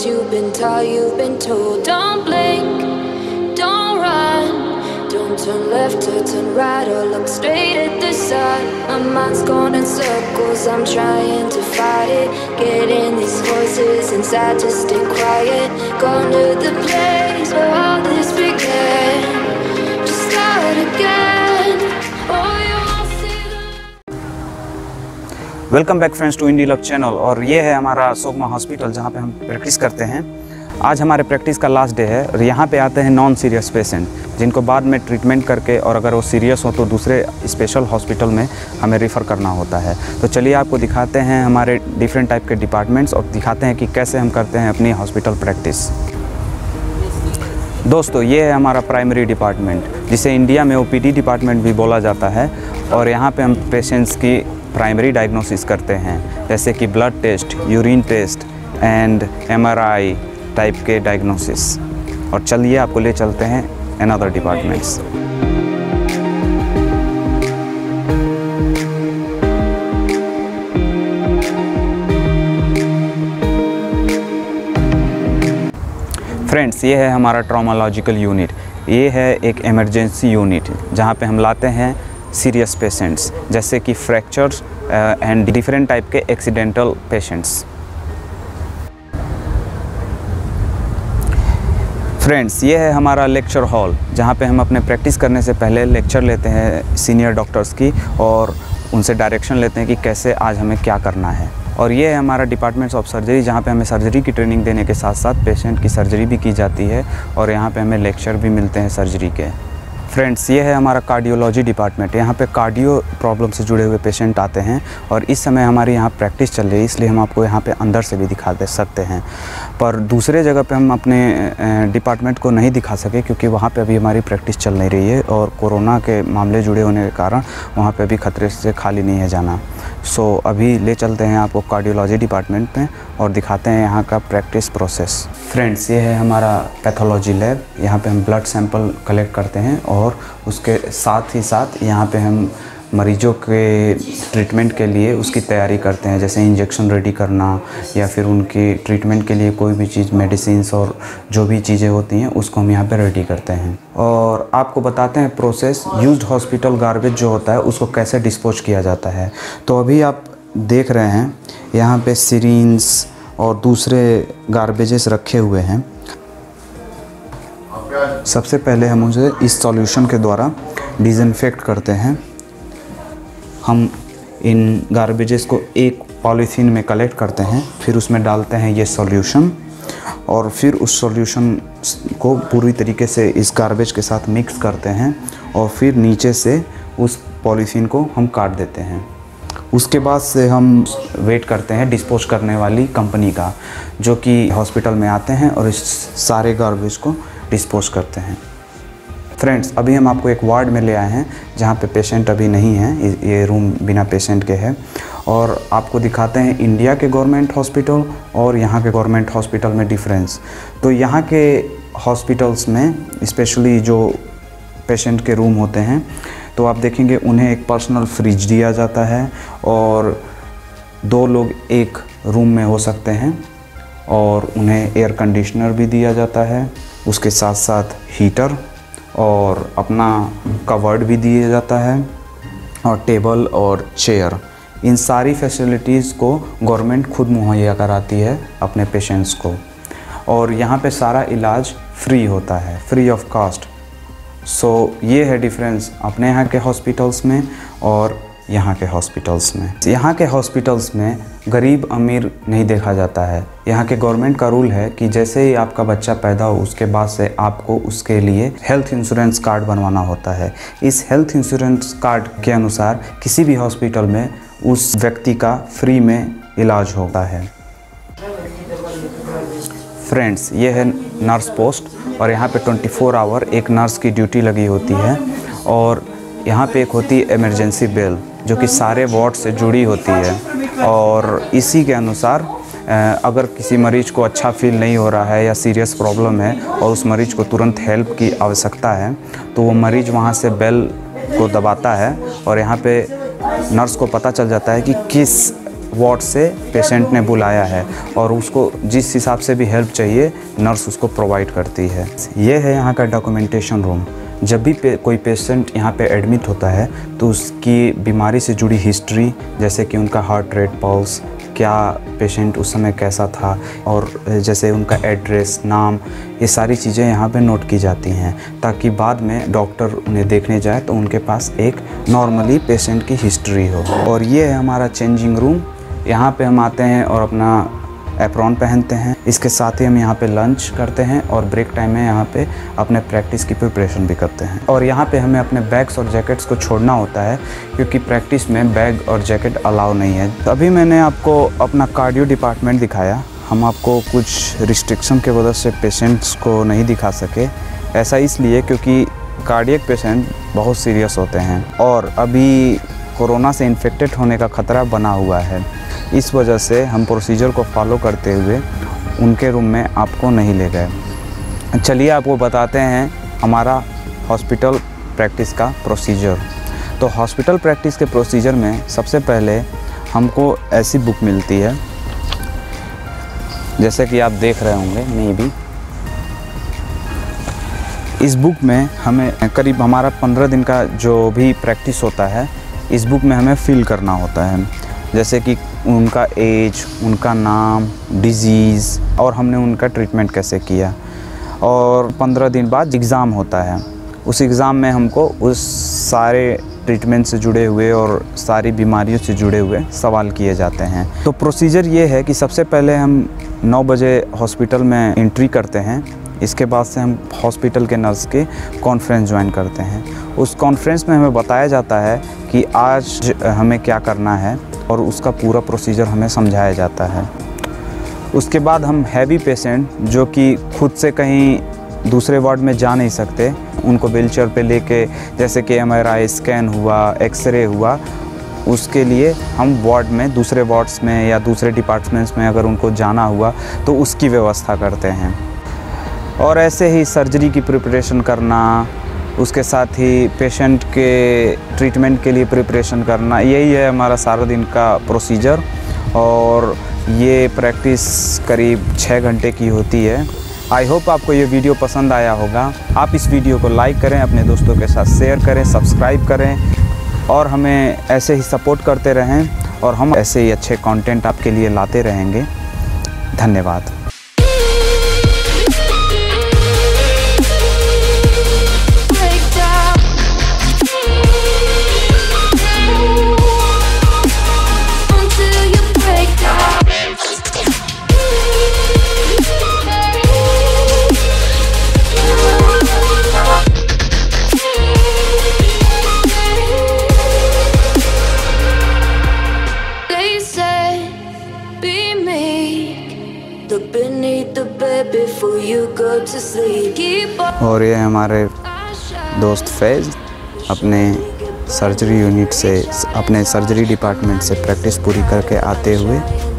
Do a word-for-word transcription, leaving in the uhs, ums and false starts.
Cause you've been taught, you've been told. Don't blink, don't run, don't turn left or turn right or look straight at the sun. My mind's going in circles, I'm trying to fight it. Getting these voices inside to stay quiet. Gone to the place where all this began. Just start again. Oh, you won't see the... welcome back friends to Indie Love channel. और ये है हमारा सोगमा hospital जहाँ पे हम practice करते हैं। आज हमारे प्रैक्टिस का लास्ट डे है और यहाँ पे आते हैं नॉन सीरियस पेशेंट जिनको बाद में ट्रीटमेंट करके और अगर वो सीरियस हो तो दूसरे स्पेशल हॉस्पिटल में हमें रेफ़र करना होता है। तो चलिए आपको दिखाते हैं हमारे डिफरेंट टाइप के डिपार्टमेंट्स और दिखाते हैं कि कैसे हम करते हैं अपनी हॉस्पिटल प्रैक्टिस। दोस्तों ये है हमारा प्राइमरी डिपार्टमेंट जिसे इंडिया में ओ पी डी डिपार्टमेंट भी बोला जाता है। और यहाँ पे हम पेशेंट्स की प्राइमरी डायग्नोसिस करते हैं जैसे कि blood test, urine test and M R I type के डायग्नोसिस। और चलिए आपको ले चलते हैं अनदर डिपार्टमेंट्स। फ्रेंड्स ये है हमारा ट्रॉमालॉजिकल यूनिट। ये है एक इमरजेंसी यूनिट जहाँ पे हम लाते हैं सीरियस पेशेंट्स जैसे कि फ्रैक्चर्स एंड डिफरेंट टाइप के एक्सीडेंटल पेशेंट्स। फ्रेंड्स ये है हमारा लेक्चर हॉल जहाँ पे हम अपने प्रैक्टिस करने से पहले लेक्चर लेते हैं सीनियर डॉक्टर्स की और उनसे डायरेक्शन लेते हैं कि कैसे आज हमें क्या करना है। और ये है हमारा डिपार्टमेंट्स ऑफ सर्जरी जहाँ पे हमें सर्जरी की ट्रेनिंग देने के साथ साथ पेशेंट की सर्जरी भी की जाती है और यहाँ पे हमें लेक्चर भी मिलते हैं सर्जरी के। फ्रेंड्स ये है हमारा कार्डियोलॉजी डिपार्टमेंट। यहाँ पे कार्डियो प्रॉब्लम से जुड़े हुए पेशेंट आते हैं और इस समय हमारी यहाँ प्रैक्टिस चल रही है इसलिए हम आपको यहाँ पे अंदर से भी दिखा दे सकते हैं। पर दूसरे जगह पे हम अपने डिपार्टमेंट को नहीं दिखा सके क्योंकि वहाँ पे अभी हमारी प्रैक्टिस चल नहीं रही है और कोरोना के मामले जुड़े होने के कारण वहाँ पे अभी खतरे से खाली नहीं है जाना। सो अभी ले चलते हैं आपको कार्डियोलॉजी डिपार्टमेंट में और दिखाते हैं यहाँ का प्रैक्टिस प्रोसेस। फ्रेंड्स ये है हमारा पैथोलॉजी लैब। यहाँ पे हम ब्लड सैंपल कलेक्ट करते हैं और उसके साथ ही साथ यहाँ पे हम मरीजों के ट्रीटमेंट के लिए उसकी तैयारी करते हैं जैसे इंजेक्शन रेडी करना या फिर उनकी ट्रीटमेंट के लिए कोई भी चीज़ मेडिसिन्स और जो भी चीज़ें होती हैं उसको हम यहाँ पे रेडी करते हैं। और आपको बताते हैं प्रोसेस यूज्ड हॉस्पिटल गार्बेज जो होता है उसको कैसे डिस्पोज किया जाता है। तो अभी आप देख रहे हैं यहाँ पे सिरिंज और दूसरे गार्बेजेस रखे हुए हैं। सबसे पहले हम उसे इस सॉल्यूशन के द्वारा डिसइंफेक्ट करते हैं। हम इन गार्बेजेस को एक पॉलीथीन में कलेक्ट करते हैं फिर उसमें डालते हैं ये सॉल्यूशन और फिर उस सॉल्यूशन को पूरी तरीके से इस गार्बेज के साथ मिक्स करते हैं और फिर नीचे से उस पॉलीथीन को हम काट देते हैं। उसके बाद से हम वेट करते हैं डिस्पोज करने वाली कंपनी का जो कि हॉस्पिटल में आते हैं और इस सारे गार्बेज को डिस्पोज करते हैं। फ्रेंड्स अभी हम आपको एक वार्ड में ले आए हैं जहाँ पे पेशेंट अभी नहीं है, ये रूम बिना पेशेंट के है और आपको दिखाते हैं इंडिया के गवर्नमेंट हॉस्पिटल और यहाँ के गवर्नमेंट हॉस्पिटल में डिफरेंस। तो यहाँ के हॉस्पिटल्स में स्पेशली जो पेशेंट के रूम होते हैं तो आप देखेंगे उन्हें एक पर्सनल फ्रिज दिया जाता है और दो लोग एक रूम में हो सकते हैं और उन्हें एयर कंडीशनर भी दिया जाता है। उसके साथ साथ हीटर और अपना कवर्ड भी दिया जाता है और टेबल और चेयर। इन सारी फैसिलिटीज़ को गवर्नमेंट खुद मुहैया कराती है अपने पेशेंट्स को और यहाँ पे सारा इलाज फ्री होता है, फ्री ऑफ कॉस्ट। सो ये है डिफरेंस अपने यहाँ के हॉस्पिटल्स में और यहाँ के हॉस्पिटल्स में। यहाँ के हॉस्पिटल्स में गरीब अमीर नहीं देखा जाता है। यहाँ के गवर्नमेंट का रूल है कि जैसे ही आपका बच्चा पैदा हो उसके बाद से आपको उसके लिए हेल्थ इंश्योरेंस कार्ड बनवाना होता है। इस हेल्थ इंश्योरेंस कार्ड के अनुसार किसी भी हॉस्पिटल में उस व्यक्ति का फ्री में इलाज होता है। फ्रेंड्स ये है नर्स पोस्ट और यहाँ पे चौबीस आवर एक नर्स की ड्यूटी लगी होती है और यहाँ पे एक होती है इमरजेंसी बेल जो कि सारे वार्ड से जुड़ी होती है और इसी के अनुसार अगर किसी मरीज को अच्छा फील नहीं हो रहा है या सीरियस प्रॉब्लम है और उस मरीज को तुरंत हेल्प की आवश्यकता है तो वो मरीज वहाँ से बेल को दबाता है और यहाँ पे नर्स को पता चल जाता है कि किस वार्ड से पेशेंट ने बुलाया है और उसको जिस हिसाब से भी हेल्प चाहिए नर्स उसको प्रोवाइड करती है। ये है यहाँ का डॉक्यूमेंटेशन रूम। जब भी पे, कोई पेशेंट यहाँ पे एडमिट होता है तो उसकी बीमारी से जुड़ी हिस्ट्री, जैसे कि उनका हार्ट रेट, पल्स, क्या पेशेंट उस समय कैसा था, और जैसे उनका एड्रेस, नाम, ये सारी चीज़ें यहाँ पे नोट की जाती हैं ताकि बाद में डॉक्टर उन्हें देखने जाए तो उनके पास एक नॉर्मली पेशेंट की हिस्ट्री हो। और ये है हमारा चेंजिंग रूम। यहाँ पे हम आते हैं और अपना एप्रॉन पहनते हैं। इसके साथ ही हम यहाँ पे लंच करते हैं और ब्रेक टाइम में यहाँ पे अपने प्रैक्टिस की प्रिपरेशन भी करते हैं। और यहाँ पे हमें अपने बैग्स और जैकेट्स को छोड़ना होता है क्योंकि प्रैक्टिस में बैग और जैकेट अलाउ नहीं है। अभी मैंने आपको अपना कार्डियो डिपार्टमेंट दिखाया। हम आपको कुछ रिस्ट्रिक्शन के वजह से पेशेंट्स को नहीं दिखा सके। ऐसा इसलिए क्योंकि कार्डियक पेशेंट बहुत सीरियस होते हैं और अभी कोरोना से इन्फेक्टेड होने का ख़तरा बना हुआ है। इस वजह से हम प्रोसीजर को फॉलो करते हुए उनके रूम में आपको नहीं ले गए। चलिए आपको बताते हैं हमारा हॉस्पिटल प्रैक्टिस का प्रोसीजर। तो हॉस्पिटल प्रैक्टिस के प्रोसीजर में सबसे पहले हमको ऐसी बुक मिलती है, जैसे कि आप देख रहे होंगे मे बी। इस बुक में हमें करीब हमारा पंद्रह दिन का जो भी प्रैक्टिस होता है इस बुक में हमें फिल करना होता है, जैसे कि उनका एज, उनका नाम, डिजीज़ और हमने उनका ट्रीटमेंट कैसे किया। और पंद्रह दिन बाद एग्ज़ाम होता है। उस एग्ज़ाम में हमको उस सारे ट्रीटमेंट से जुड़े हुए और सारी बीमारियों से जुड़े हुए सवाल किए जाते हैं। तो प्रोसीजर ये है कि सबसे पहले हम नौ बजे हॉस्पिटल में एंट्री करते हैं। इसके बाद से हम हॉस्पिटल के नर्स के कॉन्फ्रेंस ज्वाइन करते हैं। उस कॉन्फ्रेंस में हमें बताया जाता है कि आज हमें क्या करना है और उसका पूरा प्रोसीजर हमें समझाया जाता है। उसके बाद हम हैवी पेशेंट जो कि खुद से कहीं दूसरे वार्ड में जा नहीं सकते, उनको व्हीलचेयर पे लेके, जैसे कि एम आर आई स्कैन हुआ, एक्सरे हुआ, उसके लिए हम वार्ड में, दूसरे वार्ड्स में या दूसरे डिपार्टमेंट्स में अगर उनको जाना हुआ तो उसकी व्यवस्था करते हैं। और ऐसे ही सर्जरी की प्रिपरेशन करना, उसके साथ ही पेशेंट के ट्रीटमेंट के लिए प्रिपरेशन करना, यही है हमारा सारा दिन का प्रोसीजर। और ये प्रैक्टिस करीब छः घंटे की होती है। आई होप आपको ये वीडियो पसंद आया होगा। आप इस वीडियो को लाइक करें, अपने दोस्तों के साथ शेयर करें, सब्सक्राइब करें और हमें ऐसे ही सपोर्ट करते रहें और हम ऐसे ही अच्छे कंटेंट आपके लिए लाते रहेंगे। धन्यवाद। और ये हमारे दोस्त फैज़ अपने सर्जरी यूनिट से, अपने सर्जरी डिपार्टमेंट से प्रैक्टिस पूरी करके आते हुए